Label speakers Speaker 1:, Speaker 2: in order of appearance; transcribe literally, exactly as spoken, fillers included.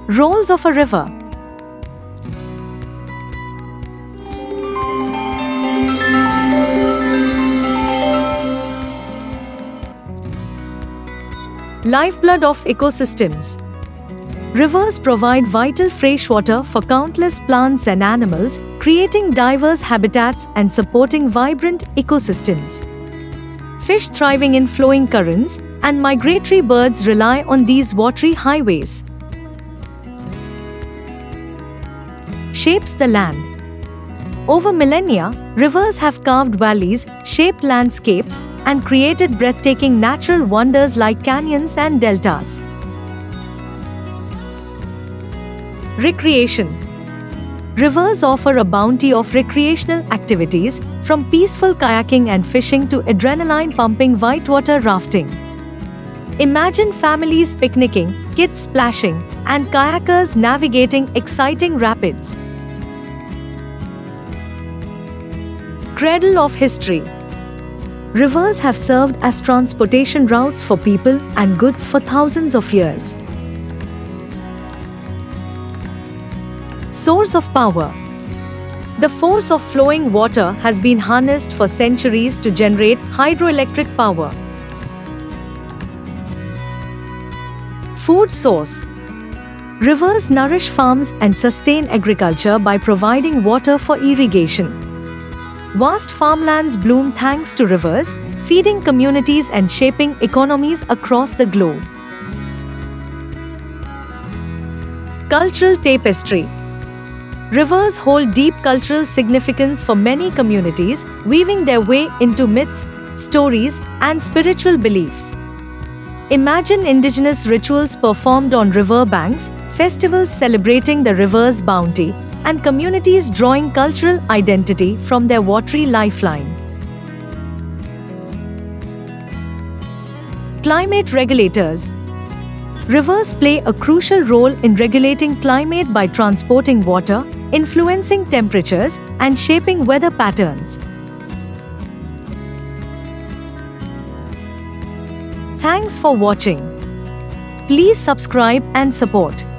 Speaker 1: Roles of a river. Lifeblood of ecosystems. Rivers provide vital freshwater for countless plants and animals, creating diverse habitats and supporting vibrant ecosystems. Fish thriving in flowing currents, and migratory birds rely on these watery highways. Shapes the land. Over millennia, rivers have carved valleys, shaped landscapes, and created breathtaking natural wonders like canyons and deltas. Recreation. Rivers offer a bounty of recreational activities, from peaceful kayaking and fishing to adrenaline-pumping whitewater rafting. Imagine families picnicking, kids splashing, and kayakers navigating exciting rapids. Cradle of history. Rivers have served as transportation routes for people and goods for thousands of years. Source of power. The force of flowing water has been harnessed for centuries to generate hydroelectric power. Food source. Rivers nourish farms and sustain agriculture by providing water for irrigation. Vast farmlands bloom thanks to rivers, feeding communities and shaping economies across the globe. Cultural tapestry. Rivers hold deep cultural significance for many communities, weaving their way into myths, stories, and spiritual beliefs. Imagine indigenous rituals performed on river banks, festivals celebrating the river's bounty, and communities drawing cultural identity from their watery lifeline. Climate regulators. Rivers play a crucial role in regulating climate by transporting water, influencing temperatures, and shaping weather patterns. Thanks for watching. Please subscribe and support.